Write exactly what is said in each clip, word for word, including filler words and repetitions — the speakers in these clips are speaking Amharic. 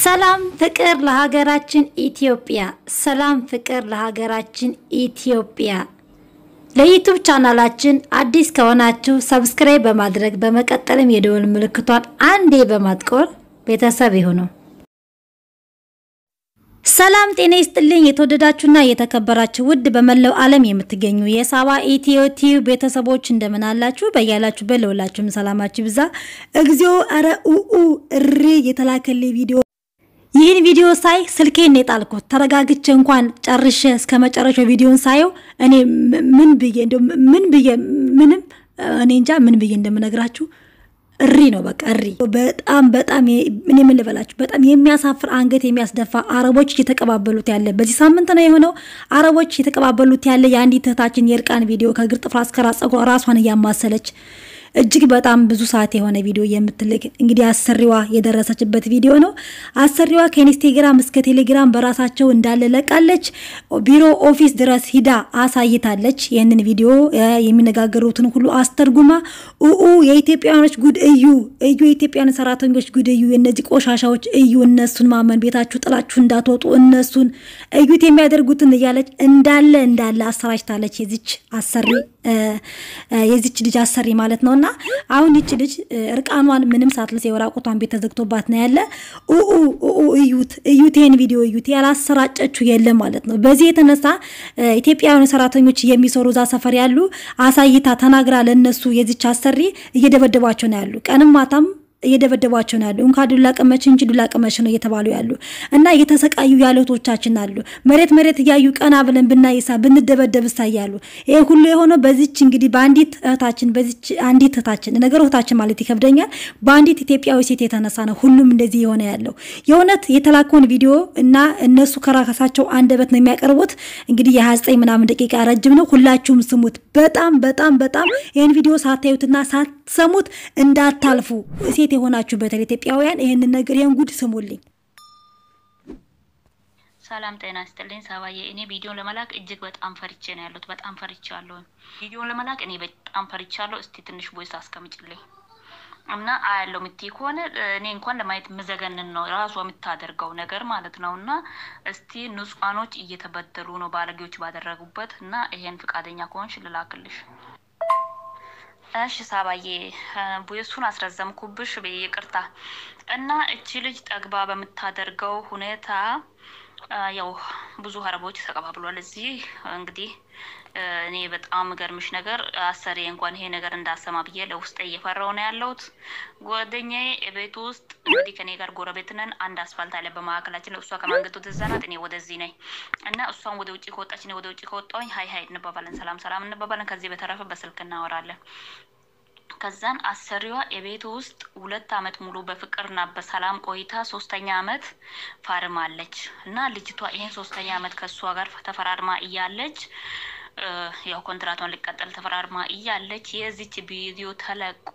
ሰላም ፍቅር ለሀገራችን ኢትዮጵያ ሰላም ፍቅር ለሀገራችን ኢትዮጵያ ለዩቲዩብ ቻናላችን አዲስ ከሆናችሁ ሰብስክራይብ በማድረግ በመቀጠልም የደወል ምልክቷን አንዴ በማጥቆር ቤተሰብ ይሁኑ። ሰላም ጤና ይስጥልኝ የተወደዳችሁና የተከበራችሁ ውድ በመላው ዓለም የምትገኙ የሳባ ኢትዮ ቲዩብ ቤተሰቦች እንደምን አላችሁ? በያላችሁ በለውላችሁም ሰላማችሁ ይብዛ። እግዚኦ አረ ኡኡ እሪ የተላከልኝ ቪዲዮ ይህን ቪዲዮ ሳይ ስልኬን የጣልኩት ተረጋግቼ እንኳን ጨርሼ እስከ መጨረሻው ቪዲዮን ሳየው እኔ ምን ብዬ እንደው ምን ብዬ ምንም እኔ እንጃ ምን ብዬ እንደምነግራችሁ እሪ ነው በቃ እሪ በጣም በጣም እኔ ምን ልበላችሁ በጣም የሚያሳፍር አንገት የሚያስደፋ አረቦች እየተቀባበሉት ያለ በዚህ ሳምንት ነው የሆነው። አረቦች እየተቀባበሉት ያለ የአንዲት እህታችን የርቃን ቪዲዮ ከግር ጥፍራ እስከ ራስ ጸጉሯ ራሷን ያማሰለች እጅግ በጣም ብዙ ሰዓት የሆነ ቪዲዮ የምትልክ እንግዲህ አሰሪዋ የደረሰችበት ቪዲዮ ነው። አሰሪዋ ከኢንስታግራም እስከ ቴሌግራም በራሳቸው እንዳለ ለቃለች። ቢሮ ኦፊስ ድረስ ሂዳ አሳይታለች። ይሄንን ቪዲዮ የሚነጋገሩትን ሁሉ አስተርጉማ ኡኡ የኢትዮጵያኖች ጉድ እዩ እዩ የኢትዮጵያን ሰራተኞች ጉድ እዩ እነዚህ ቆሻሻዎች እዩ እነሱን ማመን ቤታችሁ ጥላችሁ እንዳትወጡ እነሱን እዩት የሚያደርጉትን እያለች እንዳለ እንዳለ አሰራጭታለች። የዚች አሰሪ የዚች ልጅ አሰሪ ማለት ነውና አሁን ይቺ ልጅ እርቃኗን ምንም ሳትልስ የወራቁቷን ቤት ተዘግቶባት ነው ያለ። ኡኡ ኡኡ እዩት እዩቴን ቪዲዮ እዩት ያላሰራጨችው የለም ማለት ነው። በዚህ የተነሳ ኢትዮጵያውያን ሰራተኞች የሚሰሩ ዛ ሰፈር ያሉ አሳይታ ተናግራ ለነሱ የዚች አሰሪ እየደበደባቸው ነው ያሉ ቀንም ማታም እየደበደባቸው ነው ያሉ እንኳን ዱላ ቀመች እንጂ ዱላ ቀመች ነው እየተባሉ ያሉ እና እየተሰቃዩ ያለቶቻችን አሉ። መሬት መሬት ያዩ ቀና ብለን ብናይሳ ብንደበደብ ሳያሉ ይሄ ሁሉ የሆነው በዚች እንግዲህ ባንዲት እህታችን በዚች አንዲት እህታችን ነገር እህታችን ማለት ይከብደኛል ባንዲት ኢትዮጵያዊ ሴት የተነሳ ነው ሁሉም እንደዚህ የሆነ ያለው። የእውነት የተላከውን ቪዲዮ እና እነሱ ከራሳቸው አንደበት ነው የሚያቀርቡት። እንግዲህ የ29 ምናምን ደቂቃ ረጅም ነው። ሁላችሁም ስሙት። በጣም በጣም በጣም ይሄን ቪዲዮ ሳታዩትና ሳትሰሙት እንዳታልፉ ሴት የሆናችሁ በተለይ ኢትዮጵያውያን ይሄን ነገር ይሄን ጉድ ስሙልኝ። ሰላም ጤና ይስጥልኝ ሳባዬ። እኔ ቪዲዮ ለመላክ እጅግ በጣም ፈርቼ ነው ያለሁት። በጣም ፈርቻለሁ። ቪዲዮ ለመላክ እኔ በጣም ፈርቻለሁ። እስቲ ትንሽ ቮይስ አስቀምጪልኝ እና አያለው ምትይ ከሆነ እኔ እንኳን ለማየት መዘገንን ነው ራሷ የምታደርገው ነገር ማለት ነውና እስቲ ንጹሃኖች እየተበደሉ ነው ባለጌዎች ባደረጉበት እና ይሄን ፍቃደኛ ከሆንሽ ልላክልሽ። እሺ ሳባዬ ቮይሱን አስረዘምኩብሽ በይቅርታ። እና እቺ ልጅ ጠግባ በመታደርገው ሁኔታ ያው ብዙ አረቦች ተቀባብሏል። እዚህ እንግዲህ እኔ በጣም ገርምሽ ነገር አሰሪ እንኳን ይሄ ነገር እንዳሰማ ብዬ ለውስጤ እየፈራው ነው ያለሁት። ጓደኛዬ ቤት ውስጥ እንግዲህ ከኔ ጋር ጎረቤት ነን። አንድ አስፋልት አለ በማከላችን። እሷ ከማንገቱ ተዛናት እኔ ወደዚህ ነኝ እና እሷን ወደ ውጪ ከወጣች እኔ ወደ ውጪ ከወጣሁኝ ሃይ ሃይ እንባባለን ሰላም ሰላም እንባባለን። ከዚህ በተረፈ በስልክ እናወራለን። ከዛን አሰሪዋ የቤት ውስጥ ሁለት አመት ሙሉ በፍቅርና በሰላም ቆይታ ሶስተኛ አመት ፈርማለች እና ልጅቷ ይሄን ሶስተኛ አመት ከሷ ጋር ተፈራርማ እያለች ያው ኮንትራቷን ሊቀጥል ተፈራርማ እያለች የዚች ቪዲዮ ተለቆ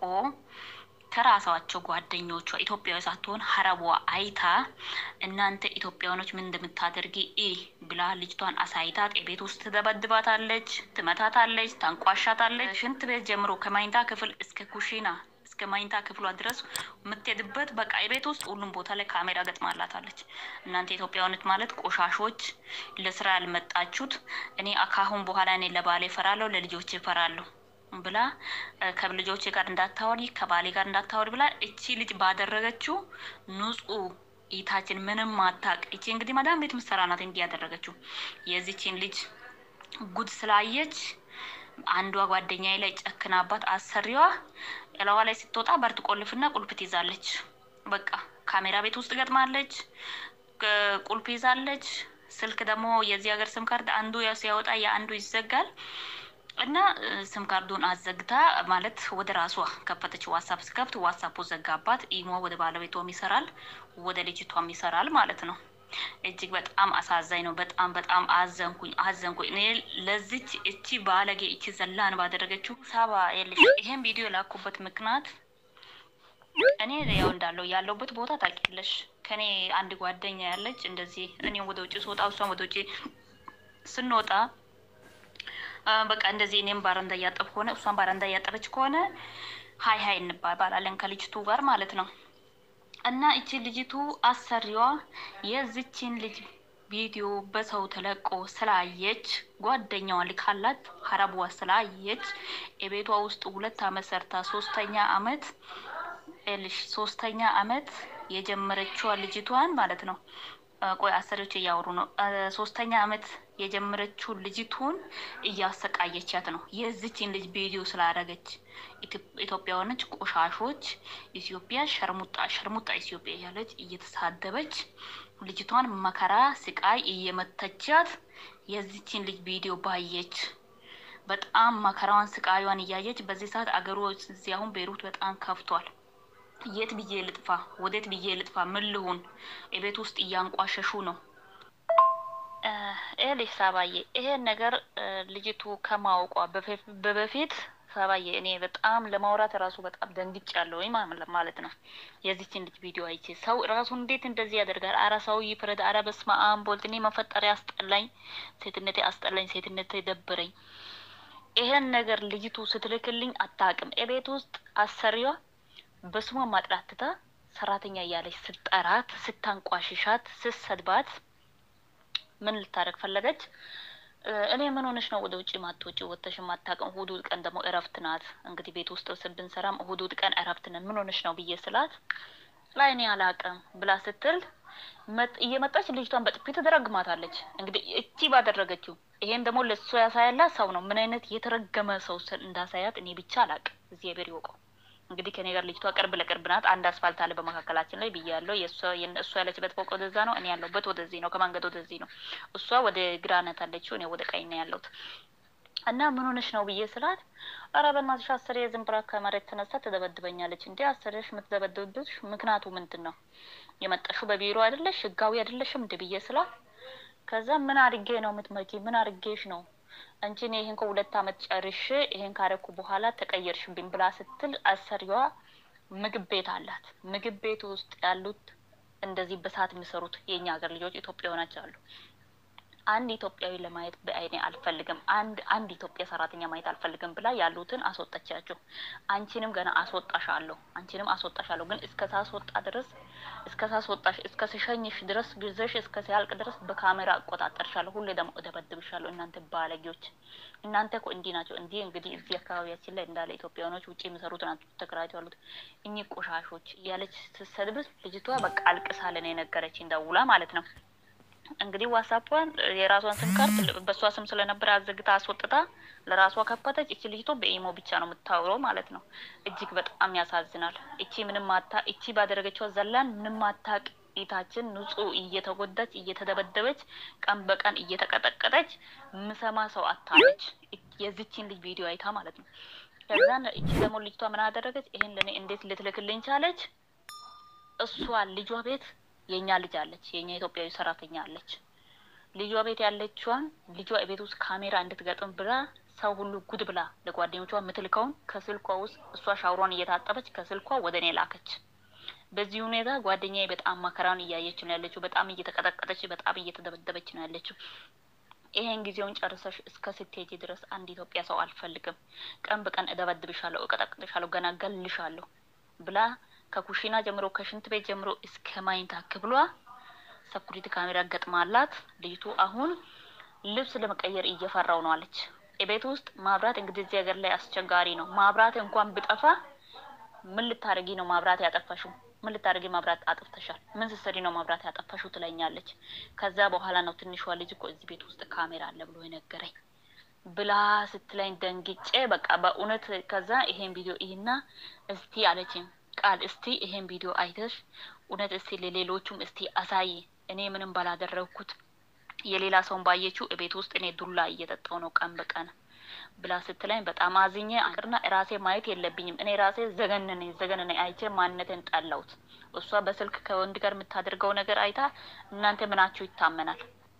ከራሳቸው ጓደኞቿ ኢትዮጵያዊ ሳትሆን ሐረቧ አይታ እናንተ ኢትዮጵያኖች ምን እንደምታደርጊ እ ብላ ልጅቷን አሳይታት የቤት ውስጥ ተደበድባታለች፣ ትመታታለች፣ ታንቋሻታለች። ሽንት ቤት ጀምሮ ከማይንታ ክፍል እስከ ኩሺና እስከ ማይንታ ክፍሏ ድረስ ምትሄድበት በቃ የቤት ውስጥ ሁሉም ቦታ ላይ ካሜራ ገጥማላታለች። እናንተ ኢትዮጵያኖች ማለት ቆሻሾች ለስራ ያልመጣችሁት እኔ አካሁን በኋላ እኔ ለባሌ ፈራለሁ ለልጆቼ ፈራለሁ ብላ ከልጆቼ ጋር እንዳታወሪ ከባሌ ጋር እንዳታወሪ ብላ እቺ ልጅ ባደረገችው ንጹህ ኢታችን ምንም ማታቅ እቺ እንግዲህ ማዳም ቤት መሰራናት እንዲህ ያደረገችው የዚችን ልጅ ጉድ ስላየች አንዷ ጓደኛዬ ላይ ጨክናባት አሰሪዋ እላዋ ላይ ስትወጣ በርት ቆልፍና ቁልፍ ትይዛለች። በቃ ካሜራ ቤት ውስጥ ገጥማለች፣ ቁልፍ ይዛለች። ስልክ ደግሞ የዚህ ሀገር ስም ካርድ አንዱ ያሲያወጣ ያንዱ ይዘጋል እና ስም ካርዱን አዘግታ ማለት ወደ ራሷ ከፈተች። ዋትስአፕ ስከፍት ዋትስአፑ ዘጋባት። ኢሞ ወደ ባለቤቷም ይሰራል ወደ ልጅቷም ይሰራል ማለት ነው። እጅግ በጣም አሳዛኝ ነው። በጣም በጣም አዘንኩኝ አዘንኩኝ እኔ ለዚች እቺ ባለጌ እቺ ዘላን ባደረገችው ሳባ የለሽ ይሄን ቪዲዮ ላኩበት ምክንያት እኔ ያው እንዳለው ያለውበት ቦታ ታውቂያለሽ። ከኔ አንድ ጓደኛ ያለች እንደዚህ እኔ ወደ ውጪ ስወጣ እሷም ወደ ውጪ ስንወጣ በቃ እንደዚህ እኔም ባረንዳ ያጠብኩ ሆነ እሷም ባረንዳ ያጠበች ከሆነ ሃይ ሃይ እንባባላለን ከልጅቱ ጋር ማለት ነው። እና እቺ ልጅቱ አሰሪዋ የዚችን ልጅ ቪዲዮ በሰው ተለቆ ስላየች ጓደኛዋ ልካላት ሀረቧ ስላየች የቤቷ ውስጥ ሁለት አመት ሰርታ ሶስተኛ አመት እልሽ ሶስተኛ አመት የጀመረችው ልጅቷን ማለት ነው። ቆይ አሰሪዎች ያወሩ ነው። ሶስተኛ አመት የጀመረችው ልጅቱን እያሰቃየቻት ነው። የዚችን ልጅ ቪዲዮ ስላደረገች ኢትዮጵያውያኖች ቆሻሾች ኢትዮጵያ ሸርሙጣ ሸርሙጣ ኢትዮጵያ ያለች እየተሳደበች ልጅቷን መከራ ስቃይ እየመተቻት የዚችን ልጅ ቪዲዮ ባየች በጣም መከራዋን ስቃዩን እያየች በዚህ ሰዓት አገሩ እዚህ አሁን ቤይሩት በጣም ከፍቷል። የት ብዬ ልጥፋ ወዴት ብዬ ልጥፋ ምን ልሁን እቤት ውስጥ እያንቋሸሹ ነው። ኤሊስ ሳባዬ ይሄን ነገር ልጅቱ ከማውቋ በበፊት ሳባዬ እኔ በጣም ለማውራት ራሱ በጣም ደንግጫለሁ ማለት ነው። የዚችን ልጅ ቪዲዮ አይቼ ሰው ራሱ እንዴት እንደዚህ ያደርጋል? አራ ሰው ይፍረድ። አራ በስመ አብ ወልድ። እኔ መፈጠሪያ አስጠላኝ፣ ሴትነቴ አስጠላኝ፣ ሴትነቴ ደበረኝ። ይሄን ነገር ልጅቱ ስትልክልኝ አታውቅም። እቤት ውስጥ አሰሪዋ በስሟ ማጥራትታ ሰራተኛ ያለች ስጠራት ስታንቋሽሻት ስሰድባት ምን ልታረግ ፈለገች? እኔ ምን ሆነሽ ነው ወደ ውጪ ማትወጪ ወተሽ ማታቀም? እሁድ ቀን ደግሞ እረፍት ናት። እንግዲህ ቤት ውስጥ ስብንሰራም እሁድ ቀን እረፍት ነን። ምን ሆነሽ ነው ብዬ ስላት ላይ እኔ አላቀም ብላ ስትል እየመጣች ልጅቷን በጥፊ ተደረግማታለች። እንግዲህ እቺ ባደረገችው ይሄን ደግሞ ለሷ ያሳያላ ሰው ነው። ምን አይነት የተረገመ ሰው እንዳሳያት እኔ ብቻ አላቅም። እዚህ ቤር ይወቀው። እንግዲህ ከኔ ጋር ልጅቷ ቅርብ ለቅርብ ናት። አንድ አስፋልት አለ በመካከላችን ላይ ብያለሁ። የሷ የእሷ ያለችበት ፎቅ ወደዛ ነው፣ እኔ ያለሁበት ወደዚህ ነው። ከመንገድ ወደዚህ ነው። እሷ ወደ ግራ ናት ያለችው፣ እኔ ወደ ቀኝ ነው ያለሁት። እና ምን ሆነሽ ነው ብዬ ስላት ኧረ በእናትሽ አስሬ ዝም ብላ ከመሬት ተነስታ ትደበድበኛለች። እንዴ አስሬሽ የምትደበድብሽ ምክንያቱ ምንድን ነው? የመጣሽው በቢሮ አይደለሽ? ህጋዊ አይደለሽም እንዴ ብዬ ስላት ከዛ ምን አድርጌ ነው የምትመጪ? ምን አድርጌሽ ነው አንቺ? እኔ ይሄን ከሁለት አመት ጨርሼ ይሄን ካረኩ በኋላ ተቀየርሽብኝ ብላ ስትል አሰሪዋ ምግብ ቤት አላት። ምግብ ቤት ውስጥ ያሉት እንደዚህ በሰዓት የሚሰሩት የኛ ሀገር ልጆች ኢትዮጵያውያን ናቸው። አንድ ኢትዮጵያዊ ለማየት በአይኔ አልፈልግም፣ አንድ አንድ ኢትዮጵያ ሰራተኛ ማየት አልፈልግም ብላ ያሉትን አስወጣቻቸው። አንቺንም ገና አስወጣሻለሁ፣ አንቺንም አስወጣሻለሁ፣ ግን እስከ ሳስወጣ ድረስ እስከ ሳስወጣሽ እስከ ስሸኝሽ ድረስ ግዘሽ እስከ ሲያልቅ ድረስ በካሜራ አቆጣጠርሻለሁ፣ ሁሌ ደግሞ እደበድብሻለሁ። እናንተ ባለጌዎች፣ እናንተ እኮ እንዲህ ናቸው። እንዲህ እንግዲህ እዚህ አካባቢያችን ላይ እንዳለ ኢትዮጵያውያኖች ውጪ የሚሰሩት ናቸው ተከራይተው ያሉት እኚህ ቆሻሾች እያለች ስትሰድብ ልጅቷ በቃ አልቅሳለን የነገረችኝ ደውላ ማለት ነው። እንግዲህ ዋትስአፑን የራሷን ስም ካርድ በሷ ስም ስለነበር አዘግታ አስወጥታ ለራሷ ከፈተች። እቺ ልጅቶ በኢሞ ብቻ ነው የምታወራው ማለት ነው። እጅግ በጣም ያሳዝናል። እቺ ምንም ማታ እቺ ባደረገችው ዘላን ምንም ማታቅ ኢታችን ንጹህ እየተጎዳች እየተደበደበች ቀን በቀን እየተቀጠቀጠች ምሰማ ሰው አታለች። የዚችን ልጅ ቪዲዮ አይታ ማለት ነው። ከዛን እቺ ደግሞ ልጅቷ ምን አደረገች? ይሄን ለኔ እንዴት ልትልክልኝ ቻለች? እሷ ልጇ ቤት የኛ ልጅ አለች፣ የኛ ኢትዮጵያዊ ሰራተኛ አለች። ልጇ ቤት ያለችዋን ልጇ ቤት ውስጥ ካሜራ እንድትገጥም ብላ ሰው ሁሉ ጉድ ብላ ለጓደኞቿ ምትልከውን ከስልኳ ውስጥ እሷ ሻውሯን እየታጠበች ከስልኳ ወደኔ ላከች። በዚህ ሁኔታ ጓደኛዬ በጣም መከራን እያየች ነው ያለችው። በጣም እየተቀጠቀጠች በጣም እየተደበደበች ነው ያለችው። ይሄን ጊዜውን ጨርሰሽ እስከ ስትሄጂ ድረስ አንድ ኢትዮጵያ ሰው አልፈልግም፣ ቀን በቀን እደበድብሻለሁ፣ እቀጠቅጥሻለሁ፣ ገና ገልሻለሁ ብላ ከኩሽና ጀምሮ ከሽንት ቤት ጀምሮ እስከ ማይንታ ክብሏ ሰኩሪቲ ካሜራ ገጥማላት። ልጅቱ አሁን ልብስ ለመቀየር እየፈራው ነው አለች። ቤት ውስጥ ማብራት እንግዲህ እዚህ ሀገር ላይ አስቸጋሪ ነው። ማብራት እንኳን ብጠፋ ምን ልታረጊ ነው ማብራት ያጠፋሽው? ምን ልታረጊ ማብራት አጥፍተሻል? ምን ስትሰሪ ነው ማብራት ያጠፋሽው ትለኛለች። ከዛ በኋላ ነው ትንሿ ልጅ እኮ እዚህ ቤት ውስጥ ካሜራ አለ ብሎ የነገረኝ ብላ ስትለኝ ደንግጬ በቃ በእውነት ከዛ ይሄን ቪዲዮ ይሄና እስቲ አለችኝ ቃል እስቲ ይሄን ቪዲዮ አይተሽ እውነት እስቲ ለሌሎቹም እስቲ አሳይ፣ እኔ ምንም ባላደረኩት የሌላ ሰውን ባየችው ቤት ውስጥ እኔ ዱላ እየጠጣው ነው ቀን በቀን ብላ ስትለኝ በጣም አዝኜ አቅርና ራሴ ማየት የለብኝም እኔ ራሴ ዘገነነኝ ዘገነነኝ አይቼ ማንነቴን ጣላውት። እሷ በስልክ ከወንድ ጋር የምታደርገው ነገር አይታ እናንተ ምናችሁ ይታመናል?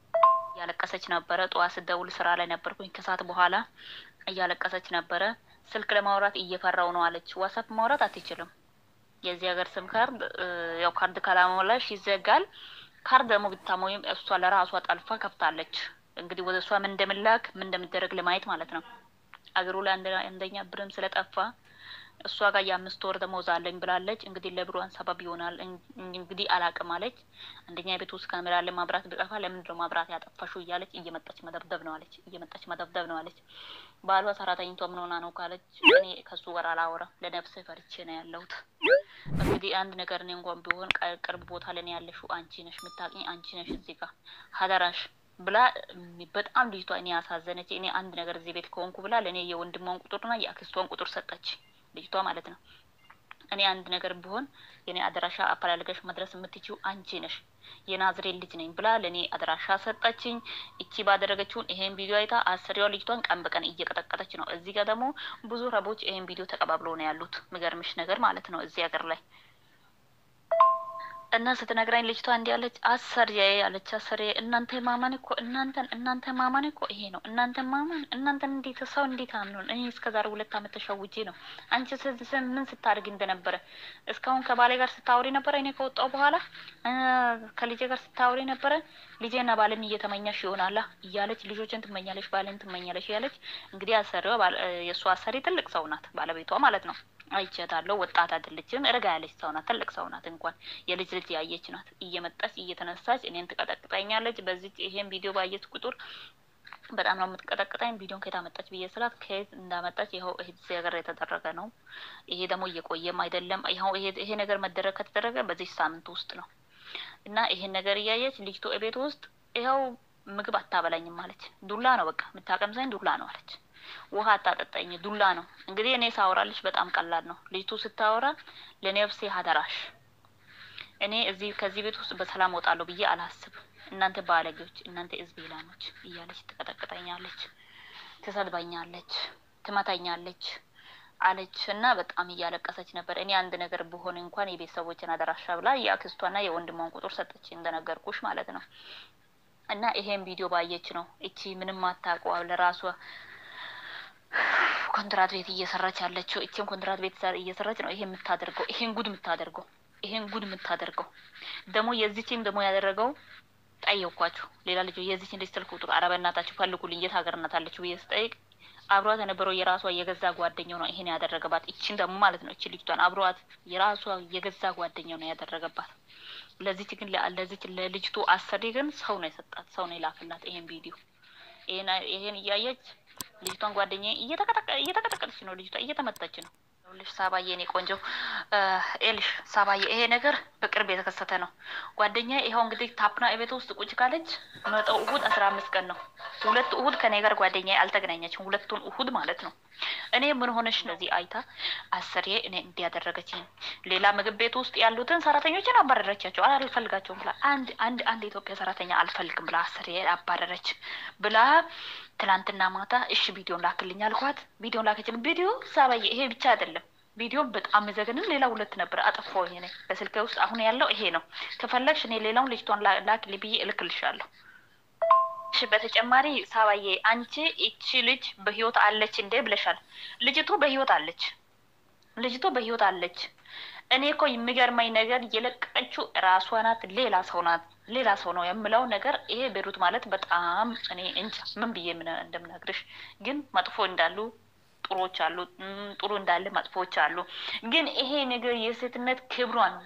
ያለቀሰች ነበረ። ጧት ስደውል ስራ ላይ ነበርኩኝ። ከሰዓት በኋላ እያለቀሰች ነበረ። ስልክ ለማውራት እየፈራው ነው አለች። ዋትስአፕ ማውራት አትችልም። የዚህ ሀገር ስም ካርድ ያው ካርድ ካላሞላሽ ይዘጋል። ካርድ ደግሞ ብታሞይም እሷ ለራሷ ጠልፋ ከፍታለች። እንግዲህ ወደ እሷ ምን እንደምላክ ምን እንደምደረግ ለማየት ማለት ነው። አገሩ ላይ አንደኛ ብርም ስለጠፋ እሷ ጋር የአምስት ወር ደሞዝ አለኝ ብላለች። እንግዲህ ለብሯን ሰበብ ይሆናል እንግዲህ አላቅም አለች። አንደኛ ቤት ውስጥ ካሜራ አለ ማብራት ቢጠፋ ለምንድን ነው ማብራት ያጠፋሽው እያለች እየመጣች መደብደብ ነው አለች። እየመጣች መደብደብ ነው አለች። ባሏ ሰራተኛቷ ምን ሆና ነው ካለች እኔ ከሱ ጋር አላወራም ለነፍሴ ፈርቼ ነው ያለሁት። እንግዲህ አንድ ነገር እኔ እንኳን ቢሆን ቅርብ ቦታ ለኔ ያለሽው አንቺ ነሽ፣ የምታውቂኝ አንቺ ነሽ እዚህ ጋር ሀደራሽ ብላ በጣም ልጅቷ እኔ ያሳዘነች። እኔ አንድ ነገር እዚህ ቤት ከሆንኩ ብላ ለኔ የወንድሟን ቁጥርና የአክስቷን ቁጥር ሰጠች ልጅቷ ማለት ነው። እኔ አንድ ነገር ቢሆን የኔ አድራሻ አፈላልገሽ መድረስ የምትችይው አንቺ ነሽ፣ የናዝሬት ልጅ ነኝ ብላ ለኔ አድራሻ ሰጠችኝ። እቺ ባደረገችውን ይሄን ቪዲዮ አይታ አሰሪዋ ልጅቷን ቀን በቀን እየቀጠቀጠች ነው። እዚህ ጋር ደግሞ ብዙ ረቦች ይሄን ቪዲዮ ተቀባብለው ነው ያሉት። ምገርምሽ ነገር ማለት ነው እዚህ ሀገር ላይ እና ስትነግራኝ ልጅቷ እንዲህ አለች፣ አሰሪዬ ያለች አሰሪዬ እናንተ ማማን እኮ እናንተን እናንተ ማማን እኮ ይሄ ነው እናንተ ማማን እናንተን እንዴት ሰው እንዴት አምኑን? እኔ እስከዛሬ ሁለት አመት ተሸውጄ ነው። አንቺ ስን ምን ስታደርግ እንደነበረ እስካሁን ከባሌ ጋር ስታወሪ ነበረ። እኔ ከወጣሁ በኋላ ከልጄ ጋር ስታወሪ ነበረ። ልጄና ባለም እየተመኛሽ ይሆናላ እያለች ልጆችን ትመኛለሽ፣ ባለን ትመኛለሽ እያለች እንግዲህ አሰሪዋ የእሷ አሰሪ ትልቅ ሰው ናት፣ ባለቤቷ ማለት ነው። አይቻታለሁ። ወጣት አይደለችም፣ እርጋ ያለች ሰው ናት፣ ትልቅ ሰው ናት። እንኳን የልጅ ልጅ ያየች ናት። እየመጣች እየተነሳች እኔን ትቀጠቅጠኛለች። በዚህ ይሄን ቪዲዮ ባየች ቁጥር በጣም ነው የምትቀጠቅጠኝ። ቪዲዮን ከየት አመጣች ብዬ ስላት ከየት እንዳመጣች ይኸው እዚህ ሀገር የተደረገ ነው። ይሄ ደግሞ እየቆየም አይደለም። ይኸው ይሄ ይሄ ነገር መደረግ ከተደረገ በዚህ ሳምንት ውስጥ ነው። እና ይሄን ነገር እያየች ልጅቷ ቤት ውስጥ ይኸው ምግብ አታበላኝም አለች። ዱላ ነው በቃ የምታቀምሰኝ ዱላ ነው አለች። ውሃ አታጠጣኝ ዱላ ነው። እንግዲህ እኔ ሳወራልሽ በጣም ቀላል ነው። ልጅቱ ስታወራ ለነፍሴ ሀደራሽ እኔ እዚህ ከዚህ ቤት ውስጥ በሰላም ወጣለሁ ብዬ አላስብም። እናንተ ባለጌዎች፣ እናንተ እዝቤላኖች እያለች ትቀጠቅጠኛለች፣ ትሰድባኛለች፣ ትመታኛለች አለች እና በጣም እያለቀሰች ነበር። እኔ አንድ ነገር ብሆን እንኳን የቤተሰቦችን አደራሻ ብላ የአክስቷና የወንድሟን ቁጥር ሰጠች እንደነገርኩሽ ማለት ነው። እና ይሄን ቪዲዮ ባየች ነው እቺ ምንም አታውቀው ለራሷ ኮንትራት ቤት እየሰራች ያለችው። እቺም ኮንትራት ቤት እየሰራች ነው ይሄን የምታደርገው፣ ይሄን ጉድ የምታደርገው፣ ይሄን ጉድ የምታደርገው ደግሞ የዚህም ደግሞ ያደረገው ጠየኳችሁ። ሌላ ልጅ የዚህን ልጅ ስልክ ቁጥር ኧረ በእናታችሁ ፈልጉልኝ የት ሀገር ናት አለች ብዬ ስጠይቅ አብሯት የነበረው የራሷ የገዛ ጓደኛው ነው ይሄን ያደረገባት። እቺን ደግሞ ማለት ነው እቺ ልጅቷን አብሯት የራሷ የገዛ ጓደኛው ነው ያደረገባት። ለዚህ ግን ለዚህ ለልጅቱ አሰሪ ግን ሰው ነው የሰጣት፣ ሰው ነው የላከላት ይሄን ቪዲዮ። ይሄን ይሄን እያየች ልጅቷን ጓደኛዬ እየተቀጠቀ እየተቀጠቀች ነው፣ ልጅቷ እየተመታች ነው። ልጅ ሳባዬ እኔ ቆንጆ ኤልሽ ሳባዬ ይሄ ነገር በቅርብ የተከሰተ ነው። ጓደኛዬ ይሄው እንግዲህ ታፕና ቤት ውስጥ ቁጭ ካለች መጣው እሁድ አስራ አምስት ቀን ነው። ሁለት እሁድ ከኔ ጋር ጓደኛዬ አልተገናኘችም፣ ሁለቱን እሁድ ማለት ነው። እኔ ምን ሆነሽ ነዚህ አይታ አሰሪዬ እኔ እንዲያደረገችኝ ሌላ ምግብ ቤት ውስጥ ያሉትን ሰራተኞችን አባረረቻቸው። አልፈልጋቸውም ብላ አንድ አንድ አንድ ኢትዮጵያ ሰራተኛ አልፈልግም ብላ አሰሪዬ አባረረች ብላ ትላንትና ማታ እሺ ቪዲዮን ላክልኝ አልኳት። ቪዲዮን ላከችልኝ። ቪዲዮ ሳባዬ ይሄ ብቻ አይደለም፣ ቪዲዮ በጣም ዘገንን ሌላ ሁለት ነበር አጠፋው። ይሄ ነው በስልኬ ውስጥ አሁን ያለው ይሄ ነው። ከፈለግሽ እኔ ሌላውን ልጅቷን ላክልኝ ብዬ እልክልሻለሁ። እሺ በተጨማሪ ሳባዬ አንቺ እቺ ልጅ በህይወት አለች እንዴ ብለሻል። ልጅቱ በህይወት አለች፣ ልጅቱ በህይወት አለች። እኔ እኮ የሚገርመኝ ነገር የለቀቀችው ራሷ ናት፣ ሌላ ሰው ናት፣ ሌላ ሰው ነው የምለው ነገር ይሄ ቤሩት ማለት በጣም እኔ እንጃ ምን ብዬ ምን እንደምነግርሽ። ግን መጥፎ እንዳሉ ጥሩዎች አሉ፣ ጥሩ እንዳለ መጥፎዎች አሉ። ግን ይሄ ነገር የሴትነት ክብሯን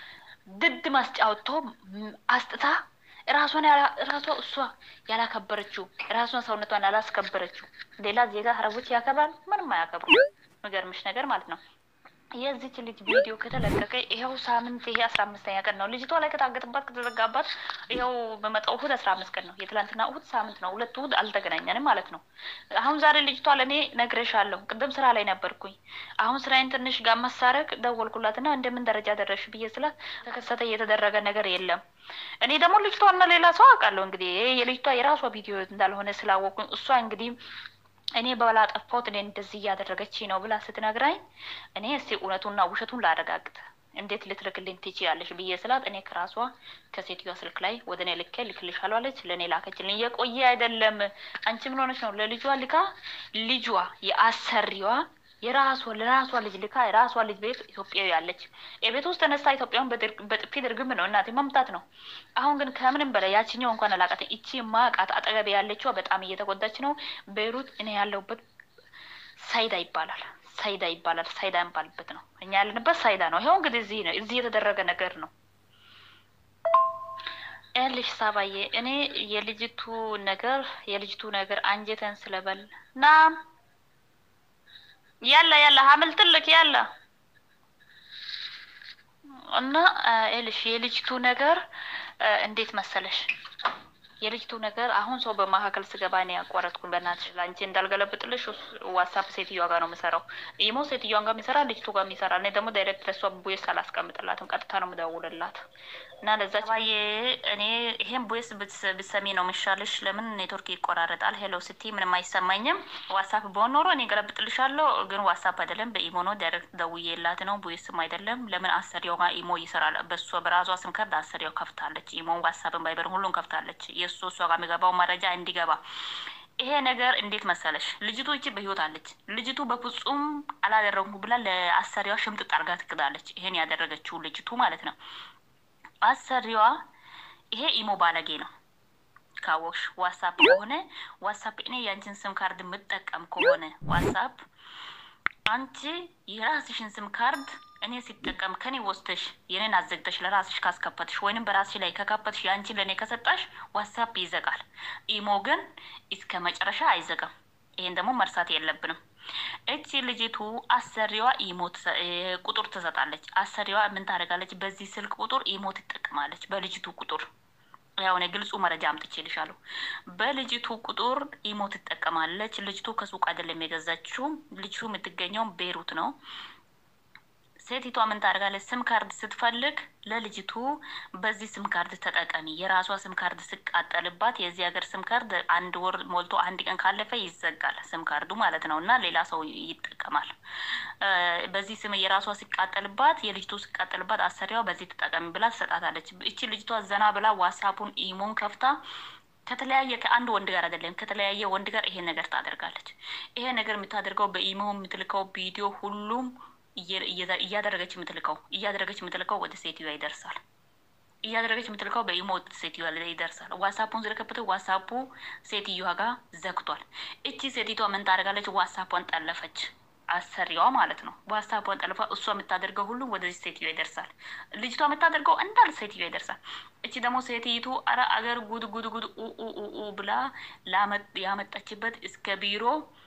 ድድ ማስጫውቶ አስጥታ ራሷን ራሷ እሷ ያላከበረችው ራሷን ሰውነቷን ያላስከበረችው ሌላ ዜጋ አረቦች ያከብራል፣ ምንም አያከብሩ። ምገርምሽ ነገር ማለት ነው የዚች ልጅ ቪዲዮ ከተለቀቀ ይሄው ሳምንት ይሄ አስራ አምስተኛ ቀን ነው። ልጅቷ ላይ ከታገተባት ከተዘጋባት ይሄው በመጣው እሁድ አስራ አምስት ቀን ነው። የትላንትና እሁድ ሳምንት ነው። ሁለት እሁድ አልተገናኘንም ማለት ነው። አሁን ዛሬ ልጅቷ ለኔ ነግሬሻለሁ፣ ቅድም ስራ ላይ ነበርኩኝ። አሁን ስራዬን ትንሽ ጋር ማሳረክ ደወልኩላትና እንደምን ደረጃ ደረሽ ብዬ ስላት ተከሰተ እየተደረገ ነገር የለም። እኔ ደግሞ ልጅቷና ሌላ ሰው አውቃለሁ። እንግዲህ የልጅቷ የራሷ ቪዲዮ እንዳልሆነ ስላወቁኝ እሷ እንግዲህ እኔ ባላጠፋሁት እኔ እንደዚህ እያደረገች ነው ብላ ስትነግራኝ እኔ እስቲ እውነቱንና ውሸቱን ላረጋግጥ እንዴት ልትልክልኝ ትችያለሽ ብዬ ስላት እኔ ከራሷ ከሴትዮዋ ስልክ ላይ ወደ እኔ ልኬ ልክልሻለሁ አለች። ለእኔ ላከችልኝ። የቆየ አይደለም። አንቺ ምን ሆነች ነው ለልጇ ልካ ልጇ የአሰሪዋ የራሷ ለራሷ ልጅ ልካ የራሷ ልጅ ቤት ኢትዮጵያዊ ያለች የቤት ውስጥ ተነስታ ኢትዮጵያውን በጥፊ ድርግም ነው እናቴ መምታት ነው። አሁን ግን ከምንም በላይ ያቺኛው እንኳን አላቃተኝ። እቺ ማቃት አጠገብ ያለችው በጣም እየተጎዳች ነው። ቤሩት እኔ ያለሁበት ሳይዳ ይባላል። ሳይዳ ይባላል። ሳይዳ እንባልበት ነው እኛ ያለንበት ሳይዳ ነው። ይሄው እንግዲህ እዚህ ነው እዚህ የተደረገ ነገር ነው። እልሽ ሳባዬ እኔ የልጅቱ ነገር የልጅቱ ነገር አንጀተን ስለበል ናም ያላ ያላ ሀምል ትልቅ ያላ እና እልሽ የልጅቱ ነገር እንዴት መሰለሽ የልጅቱ ነገር አሁን ሰው በማካከል ስገባ ነው ያቋረጥኩኝ። በእናትሽ ላንቺ እንዳልገለብጥልሽ ዋትስአፕ ሴትዮዋ ጋር ነው የምሰራው። ኢሞ ሴትዮዋ ጋር የሚሰራ ልጅቱ ጋር የሚሰራ እኔ ደግሞ ዳይሬክት ለሷ ቦይስ አላስቀምጥላትም፣ ቀጥታ ነው የምደውልላት። እና ለዛ ባዬ እኔ ይሄን ቦይስ ብትሰሚ ነው የሚሻልሽ። ለምን ኔትወርክ ይቆራረጣል። ሄሎ ስቲ ምንም አይሰማኝም። ዋትስአፕ በሆነ ኖሮ እኔ ገለብጥልሻለሁ፣ ግን ዋትስአፕ አይደለም በኢሞ ነው ዳይሬክት ደውዬላት ነው። ቦይስም አይደለም። ለምን አሰሪው ጋር ኢሞ ይሰራል። በሷ በራሷ ስም ካርድ አሰሪው ከፍታለች። ኢሞ ዋትስአፕን ባይበር ሁሉን ከፍታለች። የሱ እሷ ጋር የሚገባው መረጃ እንዲገባ። ይሄ ነገር እንዴት መሰለሽ ልጅቱ እቺ በህይወት አለች። ልጅቱ በፍጹም አላደረኩም ብላ ለአሰሪዋ ሽምጥጥ አርጋ ትክዳለች። ይሄን ያደረገችው ልጅቱ ማለት ነው። አሰሪዋ ይሄ ኢሞ ባለጌ ነው ካወቅሽ። ዋትስአፕ ከሆነ ዋትስአፕ እኔ ያንቺን ስም ካርድ የምጠቀም ከሆነ ዋትስአፕ አንቺ የራስሽን ስም ካርድ እኔ ሲጠቀም ከኔ ወስተሽ የኔን አዘግተሽ ለራስሽ ካስከፈትሽ ወይንም በራስሽ ላይ ከከፈትሽ ያንቺ ለኔ ከሰጣሽ ዋትስአፕ ይዘጋል። ኢሞ ግን እስከ መጨረሻ አይዘጋም። ይሄን ደግሞ መርሳት የለብንም። እቺ ልጅቱ አሰሪዋ ኢሞ ቁጥር ትሰጣለች። አሰሪዋ ምን ታደርጋለች? በዚህ ስልክ ቁጥር ኢሞ ትጠቀማለች። በልጅቱ ቁጥር ያው ነው ግልጹ መረጃ አምጥቼልሻለሁ። በልጅቱ ቁጥር ኢሞ ትጠቀማለች። ልጅቱ ከሱቅ አይደለም የገዛችው። ልጅቱ የምትገኘው ቤሩት ነው። ሴቲቷ ምን ታደርጋለች? ስም ካርድ ስትፈልግ ለልጅቱ በዚህ ስም ካርድ ተጠቀሚ። የራሷ ስም ካርድ ስቃጠልባት የዚህ ሀገር ስም ካርድ አንድ ወር ሞልቶ አንድ ቀን ካለፈ ይዘጋል ስም ካርዱ ማለት ነው፣ እና ሌላ ሰው ይጠቀማል። በዚህ ስም የራሷ ሲቃጠልባት የልጅቱ ሲቃጠልባት አሰሪዋ በዚህ ተጠቀሚ ብላ ትሰጣታለች። እቺ ልጅቷ ዘና ብላ ዋትስአፑን ኢሞን ከፍታ ከተለያየ ከአንድ ወንድ ጋር አይደለም ከተለያየ ወንድ ጋር ይሄን ነገር ታደርጋለች። ይሄ ነገር የምታደርገው በኢሞ የምትልከው ቪዲዮ ሁሉም እያደረገች የምትልከው እያደረገች የምትልከው ወደ ሴትዮዋ ይደርሳል። እያደረገች የምትልከው በኢሞ ሴትዮዋ ላይ ይደርሳል። ዋትስአፑን ስለከፈተው ዋትስአፑ ሴትዮዋ ጋር ዘግቷል። እቺ ሴቲቷ ምን ታደርጋለች? ዋትስአፑን ጠለፈች። አሰሪዋ ማለት ነው። ዋትስአፑን ጠልፋ እሷ የምታደርገው ሁሉ ወደ ሴትዮዋ ይደርሳል። ልጅቷ የምታደርገው እንዳል ሴትዮዋ ይደርሳል። እቺ ደግሞ ሴቲቱ አረ አገር ጉድ ጉድ ጉድ ኡ ኡ ኡ ብላ ያመጣችበት እስከ ቢሮ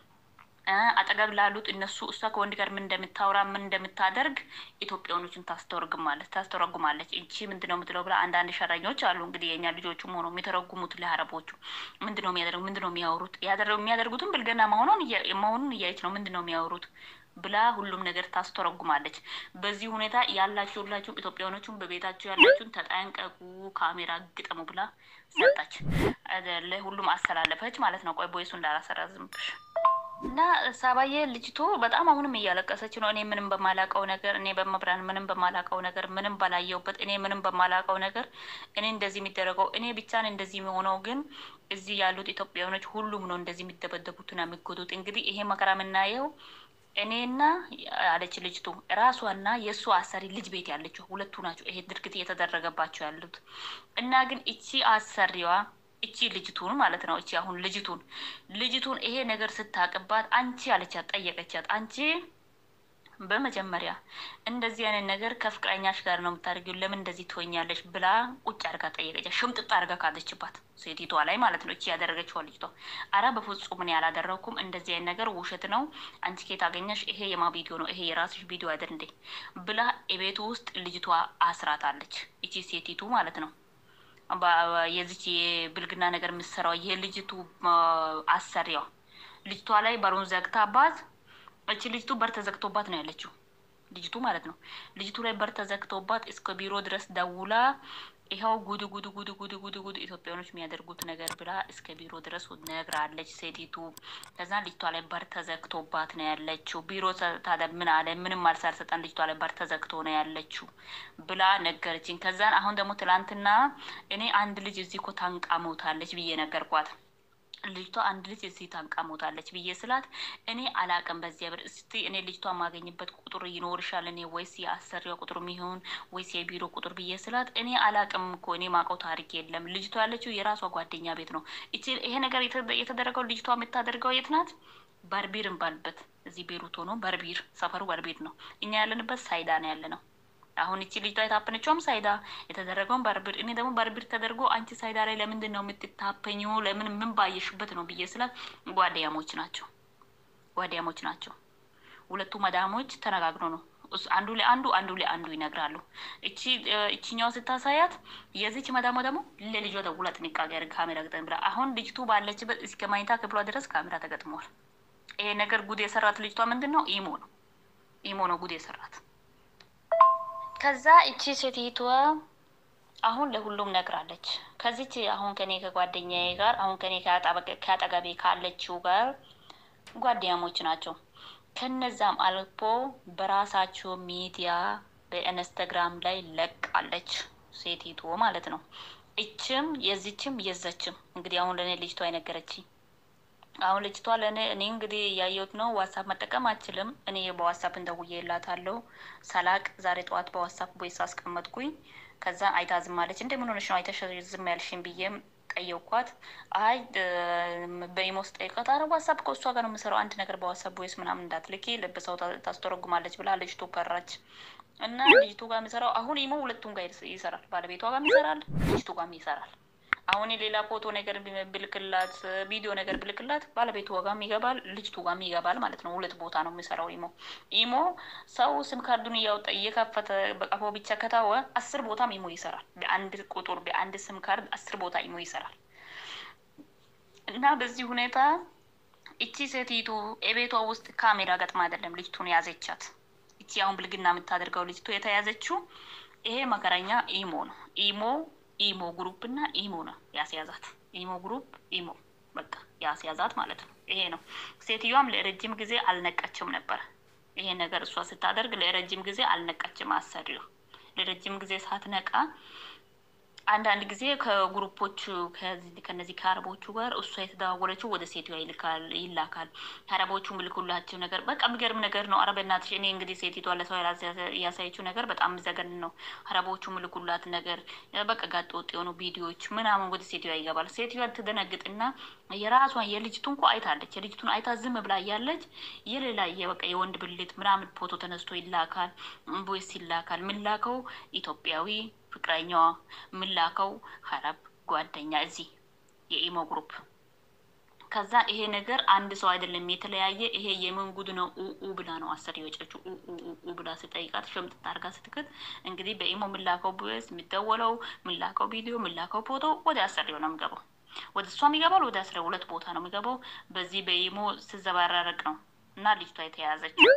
አጠገብ ላሉት እነሱ እሷ ከወንድ ጋር ምን እንደምታወራ ምን እንደምታደርግ ኢትዮጵያኖችን ታስተረጉማለች ታስተረጉማለች። እቺ ምንድነው የምትለው ብላ አንዳንድ ሸራኞች አሉ እንግዲህ የኛ ልጆቹም ሆኖ የሚተረጉሙት ለአረቦቹ ምንድነው የሚያደርጉ ምንድነው የሚያወሩት ያደረጉ የሚያደርጉትን ብልገና መሆኑን መሆኑን እያየች ነው ምንድነው የሚያወሩት ብላ ሁሉም ነገር ታስተረጉማለች። በዚህ ሁኔታ ያላችሁ ሁላችሁ ኢትዮጵያኖቹም በቤታችሁ ያላችሁን ተጠንቀቁ፣ ካሜራ ግጠሙ ብላ ሰጣች። ለሁሉም አስተላለፈች ማለት ነው። ቆይ ቦይሱ እንዳላሰራዝምብሽ እና ሳባዬ ልጅቱ በጣም አሁንም እያለቀሰች ነው። እኔ ምንም በማላቀው ነገር እኔ በመብራን ምንም በማላቀው ነገር ምንም ባላየውበት እኔ ምንም በማላቀው ነገር እኔ እንደዚህ የሚደረገው እኔ ብቻ ነኝ እንደዚህ የሚሆነው፣ ግን እዚህ ያሉት ኢትዮጵያውያኖች ሁሉም ነው እንደዚህ የሚደበደቡትና የሚጎዱት። እንግዲህ ይሄ መከራ የምናየው እኔና አለች ልጅቱ ራሷና የሷ አሰሪ ልጅ ቤት ያለችው ሁለቱ ናቸው ይሄ ድርጊት እየተደረገባቸው ያሉት። እና ግን እቺ አሰሪዋ እቺ ልጅቱን ማለት ነው እቺ አሁን ልጅቱን ልጅቱን ይሄ ነገር ስታቀባት አንቺ አለቻት ጠየቀቻት። አንቺ በመጀመሪያ እንደዚህ አይነት ነገር ከፍቅረኛሽ ጋር ነው የምታደርጊው ለምን እንደዚህ ትሆኛለሽ ብላ ቁጭ አርጋ ጠየቀቻት። ሽምጥጥ አርጋ ካለችባት ሴቲቷ ላይ ማለት ነው እቺ ያደረገችው ልጅቷ። አረ በፍጹም ምን ያላደረኩም እንደዚህ አይነት ነገር ውሸት ነው አንቺ ከየት አገኘሽ ይሄ የማ ቪዲዮ ነው ይሄ የራስሽ ቪዲዮ አይደል እንዴ ብላ እቤቱ ውስጥ ልጅቷ አስራታለች እቺ ሴቲቱ ማለት ነው። የዚች የብልግና ነገር የምትሰራው የልጅቱ አሰሪዋ ልጅቷ ላይ በሩን ዘግታባት እቺ ልጅቱ በር ተዘግቶባት ነው ያለችው ልጅቱ ማለት ነው። ልጅቱ ላይ በር ተዘግቶባት እስከ ቢሮ ድረስ ደውላ ይሄው ጉድ ጉድ ጉድ ጉድ ጉድ ጉድ ኢትዮጵያኖች የሚያደርጉት ነገር ብላ እስከ ቢሮ ድረስ ነግራለች ሴቲቱ። ከዛ ልጅቷ ላይ በር ተዘግቶባት ነው ያለችው። ቢሮ ታዲያ ምን አለ ምንም አልሳልሰጠን ልጅቷ ላይ በር ተዘግቶ ነው ያለችው ብላ ነገረችኝ። ከዛን አሁን ደግሞ ትላንትና እኔ አንድ ልጅ እዚህ እኮ ታንቃ ሞታለች ብዬ ነገርኳት። ልጅቷ አንድ ልጅ እዚህ ታንቃሞታለች ብዬ ስላት እኔ አላቅም በዚያ ብር እስቲ እኔ ልጅቷ ማገኝበት ቁጥር ይኖርሻል እኔ ወይስ የአሰሪዋ ቁጥር ሚሆን ወይስ የቢሮ ቁጥር ብዬ ስላት እኔ አላቅም እኮ እኔ ማቀው ታሪክ የለም ልጅቷ ያለችው የራሷ ጓደኛ ቤት ነው እቺ ይሄ ነገር የተደረገው ልጅቷ የምታደርገው የት ናት ባርቢር እንባልበት እዚህ ቤሩት ሆኖ ባርቢር ሰፈሩ ባርቢር ነው እኛ ያለንበት ሳይዳ ነው ያለነው አሁን እቺ ልጅቷ የታፈነችውም ሳይዳ የተደረገውን ባርቢር እኔ ደግሞ ባርቢር ተደርጎ አንቺ ሳይዳ ላይ ለምንድን ነው የምትታፈኙ ለምን ምን ባየሽበት ነው ብዬ ስላት ጓደኛሞች ናቸው ጓደኛሞች ናቸው ሁለቱ መዳሞች ተነጋግረው ነው አንዱ ለአንዱ አንዱ ለአንዱ ይነግራሉ እቺ እቺኛው ስታሳያት የዚች መዳሞ ደግሞ ለልጇ ደውላ ጥንቃቄ አድርጋ ካሜራ ገጠም ብላ አሁን ልጅቱ ባለችበት እስከ ማይታ ክፍሏ ድረስ ካሜራ ተገጥሟል ይሄ ነገር ጉድ የሰራት ልጅቷ ምንድነው ኢሞ ነው ኢሞ ነው ጉድ የሰራት ከዛ እቺ ሴቲቷ አሁን ለሁሉም ነግራለች ከዚች አሁን ከኔ ከጓደኛዬ ጋር አሁን ከኔ ከአጠገቤ ካለችው ጋር ጓደኛሞች ናቸው ከነዛም አልፎ በራሳቸው ሚዲያ በኢንስታግራም ላይ ለቃለች ሴቲቱ ማለት ነው እቺም የዚችም የዘችም እንግዲህ አሁን ለኔ ልጅቷ አይነገረችኝ አሁን ልጅቷ ለኔ እኔ እንግዲህ ያየሁት ነው ዋትስአፕ መጠቀም አልችልም እኔ በዋትስአፕ እንደውዬላታለሁ ሰላቅ ዛሬ ጠዋት በዋትስአፕ ቦይስ አስቀመጥኩኝ ከዛ አይታዝም አለች እንደምን ሆነሽ ነው አይተሽ ዝም ያልሽኝ ብዬም ጠየቅኳት አይ በኢሞስ ጠይቀት አረ ዋትስአፕ ከሷ ጋር ነው የምሰራው አንድ ነገር በዋትስአፕ ቦይስ ምናምን እንዳትልኪ ለብሰው ታስተረጉማለች ብላ ልጅቱ ፈራች እና ልጅቱ ጋር የሚሰራው አሁን ኢሞ ሁለቱም ጋር ይሰራል ባለቤቷ ጋር ይሰራል ልጅቱ ጋር ይሰራል አሁን ሌላ ፎቶ ነገር ብልክላት ቪዲዮ ነገር ብልክላት ባለቤቷ ጋር ይገባል ልጅቱ ጋር ይገባል ማለት ነው ሁለት ቦታ ነው የሚሰራው ኢሞ ኢሞ ሰው ስም ካርዱን ያወጣ እየከፈተ በቀፎ ብቻ ከታወ አስር ቦታ ኢሞ ይሰራል በአንድ ቁጥር በአንድ ስም ካርድ አስር ቦታ ኢሞ ይሰራል እና በዚህ ሁኔታ እቺ ሴቲቱ እቤቷ ውስጥ ካሜራ ገጥማ አይደለም ልጅቱን ያዘቻት እቺ አሁን ብልግና የምታደርገው ልጅቱ የተያዘችው ይሄ መከረኛ ኢሞ ነው ኢሞ ኢሞ ግሩፕ እና ኢሞ ነው ያስያዛት ኢሞ ግሩፕ ኢሞ በቃ ያስያዛት ማለት ነው ይሄ ነው ሴትዮዋም ለረጅም ጊዜ አልነቀችም ነበር ይሄ ነገር እሷ ስታደርግ ለረጅም ጊዜ አልነቀችም አሰሪው ለረጅም ጊዜ ሳትነቃ አንዳንድ ጊዜ ከግሩፖቹ ከዚህ ከነዚህ ከአረቦቹ ጋር እሷ የተዳወለችው ወደ ሴትዮዋ ይልካል ይላካል አረቦቹ ምልኩላቸው ነገር በቃ የሚገርም ነገር ነው አረበናትሽ እኔ እንግዲህ ሴትዮዋ ለሰው ያሳየችው ነገር በጣም ዘገን ነው አረቦቹ ምልኩላት ነገር በቃ ጋጥ ወጥ የሆኑ ቪዲዮዎች ምናምን ወደ ሴትዮዋ ይገባል ሴትዮዋ ትደነግጥና የራሷን የልጅቱን እኮ አይታለች የልጅቱን አይታ ዝም ብላ ያለች የሌላ የበቃ የወንድ ብልት ምናምን ፎቶ ተነስቶ ይላካል ቦይስ ይላካል ምን ላከው ኢትዮጵያዊ ፍቅረኛዋ ምን ላከው ሐረብ ጓደኛ እዚህ የኢሞ ግሩፕ ከዛ ይሄ ነገር አንድ ሰው አይደለም የተለያየ ይሄ የምን ጉድ ነው ኡ ብላ ነው አሰሪ ወጨችው ኡ ብላ ስጠይቃት ሸምጥ ታርጋ ስትከት እንግዲህ በኢሞ ምን ላከው ቦይስ የሚደወለው ምን ላከው ቪዲዮ ምን ላከው ፎቶ ወደ አሰሪው ነው የሚገባው ወደ እሷም ይገባል ወደ አስራ ሁለት ቦታ ነው የሚገባው በዚህ በኢሞ ሲዘባራረቅ ነው እና ልጅቷ የተያዘችው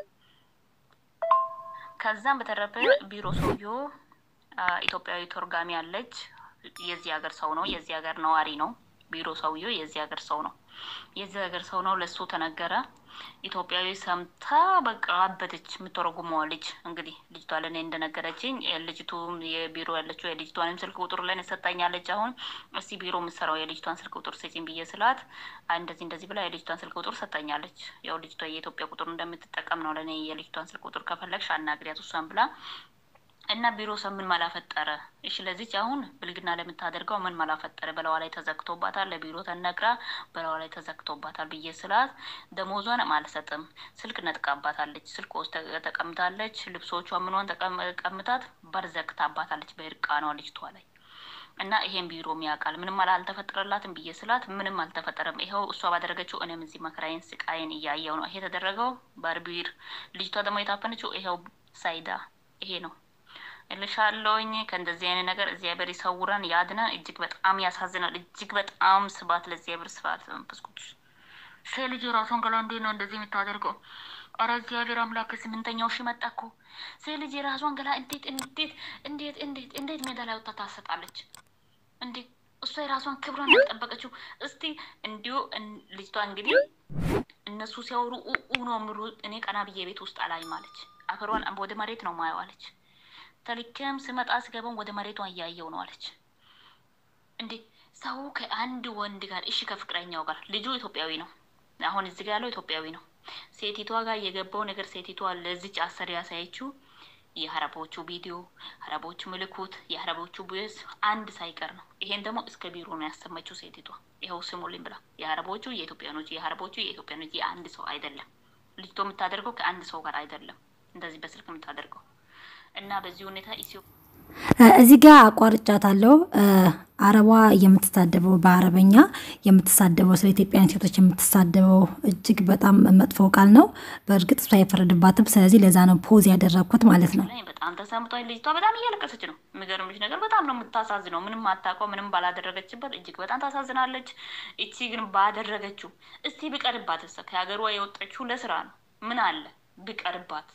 ከዛም በተረፈ ቢሮ ሰውዮ ኢትዮጵያዊ ተርጓሚ አለች የዚህ ሀገር ሰው ነው የዚህ ሀገር ነዋሪ ነው ቢሮ ሰውዮ የዚህ ሀገር ሰው ነው የዚህ ሀገር ሰው ነው ለሱ ተነገረ ኢትዮጵያዊ ሰምታ በቃ አበደች የምትተረጉመው ልጅ እንግዲህ ልጅቷ ለኔ እንደነገረችኝ ልጅቱ የቢሮ ያለችው የልጅቷንም ስልክ ቁጥር ለኔ ሰጣኛለች አሁን እስቲ ቢሮ የምትሰራው የልጅቷን ስልክ ቁጥር ሰጪኝ ብዬ ስላት እንደዚህ እንደዚህ ብላ የልጅቷን ስልክ ቁጥር ሰጣኛለች ያው ልጅቷ የኢትዮጵያ ቁጥር እንደምትጠቀም ነው ለኔ የልጅቷን ስልክ ቁጥር ከፈለግሽ አናግሪያት እሷን ብላ እና ቢሮ ሰምን ማላፈጠረ እሺ ለዚች አሁን ብልግና ለምታደርገው ምን ማላፈጠረ በለዋ ላይ ተዘክቶባታል ለቢሮ ተነግራ በለዋ ላይ ተዘክቶባታል ብዬ ስላት ደሞዟን ማልሰጥም ስልክ ነጥቃባታለች ስልክ ውስጥ ተቀምጣለች ልብሶቿ ምንዋን ተቀምጣት በርዘክታባታለች በእርቃኗ ልጅቷ ላይ እና ይሄን ቢሮ የሚያቃል ምንም አልተፈጠረላትም ብዬ ስላት ምንም አልተፈጠረም ይሄው እሷ ባደረገችው እኔም እዚህ መከራዬን ስቃዬን እያየው ነው ይሄ ተደረገው ባርቢር ልጅቷ ደግሞ የታፈነችው ይሄው ሳይዳ ይሄ ነው እልሻለሁኝ ከእንደዚህ አይነት ነገር እግዚአብሔር ይሰውራን ያድነን እጅግ በጣም ያሳዝናል እጅግ በጣም ስባት ለእግዚአብሔር ስባት መንፈስ ቅዱስ ሴልጅ ራሷን ገላ እንዴት ነው እንደዚህ የምታደርገው ኧረ እግዚአብሔር አምላክ ስምንተኛው ሺ መጣ እኮ ሴልጅ ራሷን ገላ እንዴት እንዴት እንዴት እንዴት እንዴት ሜዳ ላይ ወጣ ታሰጣለች እንዴ እሷ የራሷን ክብሯን ያልጠበቀችው እስቲ እንዲሁ ልጅቷ እንግዲህ እነሱ ሲያወሩ ኡ ነው ምሩ እኔ ቀና ብዬ ቤት ውስጥ አላይ ማለች አፈሯን ወደ መሬት ነው ማየው አለች ተልከም ስመጣ ስገባው ወደ መሬቷ ያያየው ነው አለች እንዴ ሰው ከአንድ ወንድ ጋር እሺ ከፍቅረኛው ጋር ልጁ ኢትዮጵያዊ ነው አሁን እዚህ ጋር ያለው ኢትዮጵያዊ ነው ሴቲቷ ጋር የገባው ነገር ሴቲቷ ለዚህ አሰሪ ያሳየችው የሐረቦቹ ቪዲዮ ሐረቦቹ ምልኩት የሐረቦቹ ቡስ አንድ ሳይቀር ነው ይሄን ደግሞ እስከ ቢሮ ነው ያሰመችው ሴቲቷ ይሄው ስሙልኝ ብላ የሐረቦቹ የኢትዮጵያኖች የሐረቦቹ የኢትዮጵያኖች የአንድ ሰው አይደለም ልጅቶ የምታደርገው ከአንድ ሰው ጋር አይደለም እንደዚህ በስልክ የምታደርገው እና በዚህ ሁኔታ ኢሲዮ እዚህ ጋር አቋርጫታለሁ አረባ የምትሳደበው በአረበኛ የምትሳደበው ስለ ኢትዮጵያን ሴቶች የምትሳደበው እጅግ በጣም መጥፎ ቃል ነው በእርግጥ ሳይፈረድባትም ስለዚህ ለዛ ነው ፖዝ ያደረኩት ማለት ነው በጣም ተሰምቷል ልጅቷ በጣም እያለቀሰች ነው የሚገርምሽ ነገር በጣም ነው የምታሳዝነው ምንም አታውቀው ምንም ባላደረገችበት እጅግ በጣም ታሳዝናለች እቺ ግን ባደረገችው እስቲ ቢቀርባት ከሀገሯ የወጣችው ለስራ ነው ምን አለ ቢቀርባት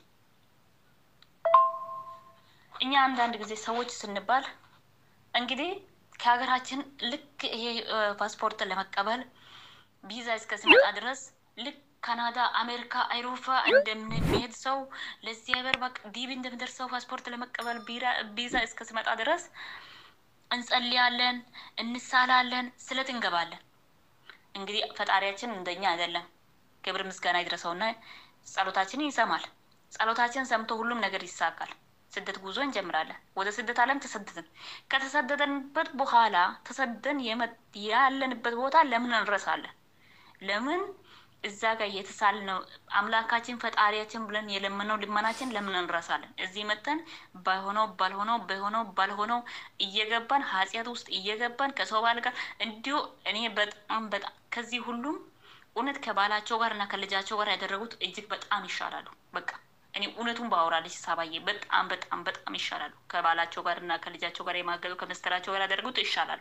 እኛ አንዳንድ ጊዜ ሰዎች ስንባል እንግዲህ ከሀገራችን ልክ ይሄ ፓስፖርት ለመቀበል ቪዛ እስከሲመጣ ድረስ ልክ ካናዳ አሜሪካ አይሮፓ እንደምንሄድ ሰው ለዚህ ሀገር በቃ ዲቪ እንደምደርሰው ፓስፖርት ለመቀበል ቪዛ እስከሲመጣ ድረስ እንጸልያለን እንሳላለን ስለት እንገባለን እንግዲህ ፈጣሪያችን እንደኛ አይደለም ክብር ምስጋና ይድረሰውና ጸሎታችንን ይሰማል ጸሎታችን ሰምቶ ሁሉም ነገር ይሳካል ስደት ጉዞ እንጀምራለን ወደ ስደት ዓለም ተሰደድን ከተሰደደንበት በኋላ ተሰደን ያለንበት ቦታ ለምን እንረሳለን ለምን እዛ ጋር የተሳልነው አምላካችን ፈጣሪያችን ብለን የለመነው ልመናችን ለምን እንረሳለን እዚህ መተን ባይሆነው ባልሆነው ባይሆነው ባልሆነው እየገባን ኃጢያት ውስጥ እየገባን ከሰው ባል ጋር እንዲሁ እኔ በጣም በጣም ከዚህ ሁሉም እውነት ከባላቸው ጋርና ከልጃቸው ጋር ያደረጉት እጅግ በጣም ይሻላሉ በቃ እኔ እውነቱን ባወራልሽ ሳባዬ በጣም በጣም በጣም ይሻላሉ ከባላቸው ጋርና ከልጃቸው ጋር የማገዱ ከመስተራቸው ጋር ያደረጉት ይሻላሉ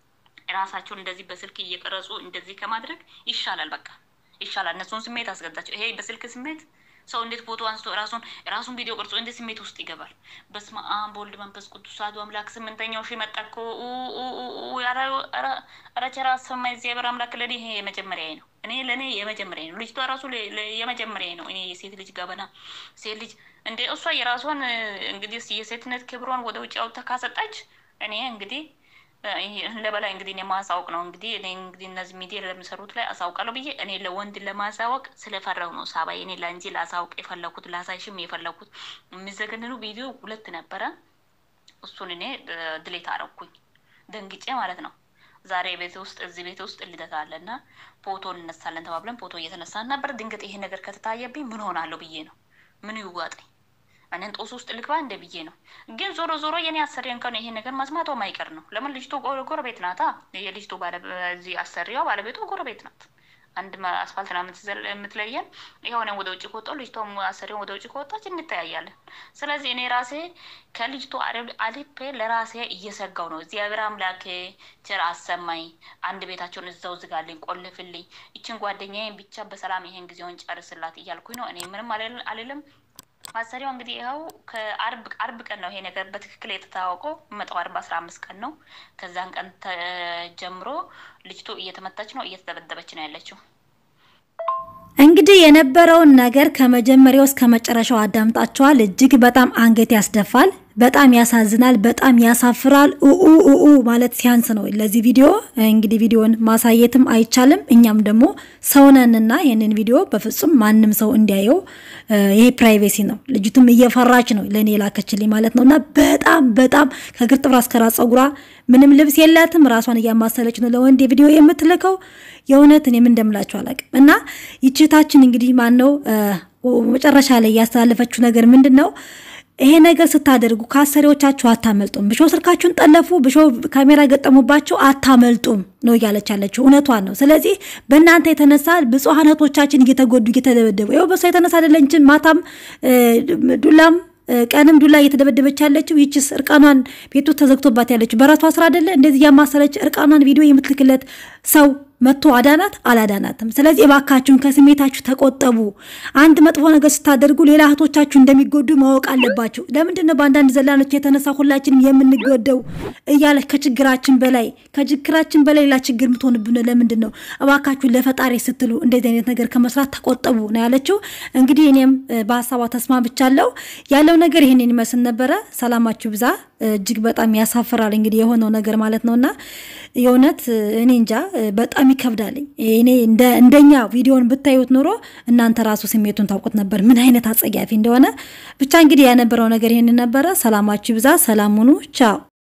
ራሳቸውን እንደዚህ በስልክ እየቀረጹ እንደዚህ ከማድረግ ይሻላል በቃ ይሻላል እነሱን ስሜት አስገዳቸው ይሄ በስልክ ስሜት ሰው እንዴት ፎቶ አንስቶ ራሱን ራሱን ቪዲዮ ቀርጾ እንዴት ስሜት ውስጥ ይገባል በስመ አብ ወልድ መንፈስ ቅዱስ አሐዱ አምላክ ስምንተኛው ሺ መጣኮ ኡ ኡ ያራ አራ ቸራ ሰማይ እግዚአብሔር አምላክ ለኔ ይሄ የመጀመሪያዬ ነው እኔ ለኔ የመጀመሪያዬ ነው ልጅቷ ራሱ የመጀመሪያዬ ነው እኔ የሴት ልጅ ጋበና ሴት ልጅ እንደ እሷ የራሷን እንግዲህ የሴትነት ክብሯን ወደ ውጭ አውጥታ ካሰጣች እኔ እንግዲህ ይሄ ለበላይ እንግዲህ እኔ ማሳውቅ ነው እንግዲህ እኔ እንግዲህ እነዚህ ሚዲያ ለምሰሩት ላይ አሳውቃለሁ ብዬ እኔ ለወንድ ለማሳወቅ ስለፈራው ነው ሳባዬ እኔ ላንጂ ላሳውቅ የፈለኩት ላሳይሽም የፈለኩት የሚዘገንኑ ቪዲዮ ሁለት ነበረ እሱን እኔ ድሌት አረኩኝ ደንግጬ ማለት ነው ዛሬ ቤት ውስጥ እዚህ ቤት ውስጥ ልደት አለና ፎቶ እንነሳለን ተባብለን ፎቶ እየተነሳን ነበር ድንገት ይሄ ነገር ከተታየብኝ ምን ሆናለሁ ብዬ ነው ምን ይዋጣኝ እኔን ጦስ ውስጥ ልግባ እንደ ብዬ ነው ግን ዞሮ ዞሮ የኔ አሰሪያን ከሆነ ይሄ ነገር ማስማቶ ማይቀር ነው ለምን ልጅቱ ጎረቤት ናታ የልጅቱ ባለ እዚህ አሰሪያው ባለቤቱ ጎረቤት ናት አንድ አስፋልት ነው የምትለየን ይሄው ነው ወደ ውጭ ከወጣው ልጅቱ አሰሪያው ወደ ውጭ ከወጣች እንታያያለን ስለዚህ እኔ ራሴ ከልጅቱ አልፔ ለራሴ እየሰጋው ነው እግዚአብሔር አምላክ ቸር አሰማኝ አንድ ቤታቸውን እዛው ዝጋልኝ ቆልፍልኝ እቺን ጓደኛዬን ብቻ በሰላም ይሄን ጊዜውን ጨርስላት እያልኩኝ ነው እኔ ምንም አልልም አሰሪያው እንግዲህ ይሄው ከአርብ አርብ ቀን ነው ይሄ ነገር በትክክል የተታወቀው መጣው አርብ አስራ አምስት ቀን ነው ከዛን ቀን ጀምሮ ልጅቱ እየተመታች ነው እየተደበደበች ነው ያለችው እንግዲህ የነበረውን ነገር ከመጀመሪያው እስከ መጨረሻው አዳምጣቸዋል እጅግ በጣም አንገት ያስደፋል በጣም ያሳዝናል በጣም ያሳፍራል ኡ ኡ ኡ ማለት ሲያንስ ነው ለዚህ ቪዲዮ እንግዲህ ቪዲዮን ማሳየትም አይቻልም እኛም ደግሞ ሰውነንና ይሄንን ቪዲዮ በፍጹም ማንንም ሰው እንዲያየው ይሄ ፕራይቬሲ ነው ልጅቱም እየፈራች ነው ለኔ ላከችልኝ ማለት ነውና በጣም በጣም ከግርጥብራ እስከ ራስ ጸጉራ ምንም ልብስ የላትም ራሷን ያማሰለች ነው ለወንድ ቪዲዮ የምትልከው የውነት እኔ ምን እንደምላችሁ አላውቅም እና ይችታችን እንግዲህ ማን ነው መጨረሻ ላይ ያስተላለፈችው ነገር ምንድነው ይሄ ነገር ስታደርጉ ካሰሪዎቻችሁ አታመልጡም ብሾ ስልካችሁን ጠለፉ ብሾ ካሜራ ገጠሙባችሁ አታመልጡም ነው ያለቻለችው እውነቷን ነው ስለዚህ በእናንተ የተነሳ ብጹሃነቶቻችን እየተጎዱ እየተደበደቡ ይሄው በሷ የተነሳ አይደለንጂ ማታም ዱላም ቀንም ዱላ እየተደበደበች ያለችው ይችስ እርቃኗን ቤቱ ተዘግቶባት ያለችው በራቷ ስራ አይደለ እንደዚህ ያማሰለች እርቃኗን ቪዲዮ የምትልክለት ሰው መጥቶ አዳናት አላዳናትም ስለዚህ እባካችሁን ከስሜታችሁ ተቆጠቡ አንድ መጥፎ ነገር ስታደርጉ ሌላ እህቶቻችሁ እንደሚጎዱ ማወቅ አለባችሁ ለምንድነው ባንዳንድ ዘላኖች የተነሳ ሁላችንም የምንጎደው እያለ ከችግራችን በላይ ከችግራችን በላይ ላ ችግር ምትሆንብን ለምንድነው እባካችሁን ለፈጣሪ ስትሉ እንደዚህ አይነት ነገር ከመስራት ተቆጠቡ ነው ያለችው እንግዲህ እኔም በሐሳቧ ተስማምቻለሁ ያለው ነገር ይሄንን ይመስል ነበር ሰላማችሁ ብዛ እጅግ በጣም ያሳፈራል እንግዲህ የሆነው ነገር ማለት ነውና የሆነት እኔ እንጃ በጣም ይከብዳልኝ እኔ እንደ እንደኛ ቪዲዮን ብታዩት ኖሮ እናንተ ራሱ ስሜቱን ታውቁት ነበር ምን አይነት አጸያፊ እንደሆነ ብቻ እንግዲህ ያነበረው ነገር ይሄንን ነበር ሰላማችሁ ብዛ ሰላም ሁኑ ቻው